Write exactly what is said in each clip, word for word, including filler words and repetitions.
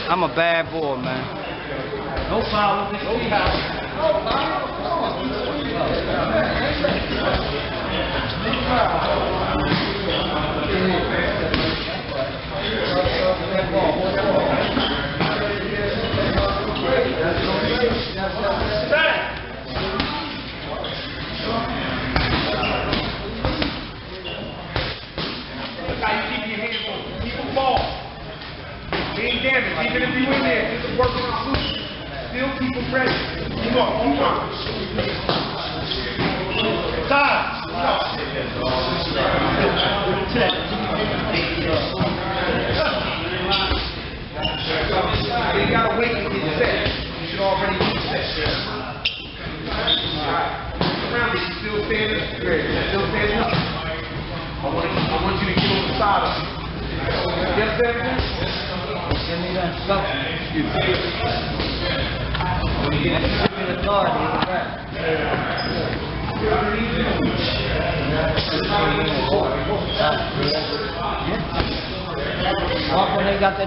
I'm a bad boy, man. No problem. No problem. No problem. Ain't damaged, even if you in there, just to work on the suit. Still keep them ready. Come on, come on. Time. You gotta wait to get set. You should already be set. Alright. Around it, you still standing? Great. Still standing up. I want, I want you to get on the side of it. You understand that? Give me that stuff. You give me the card, you're right. Walk when they got the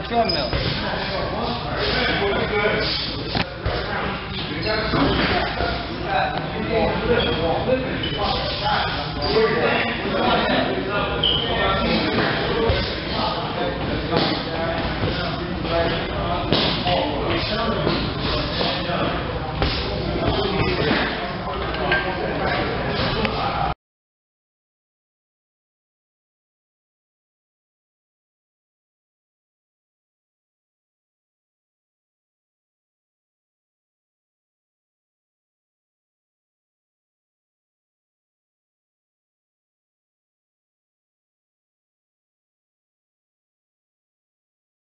treadmill.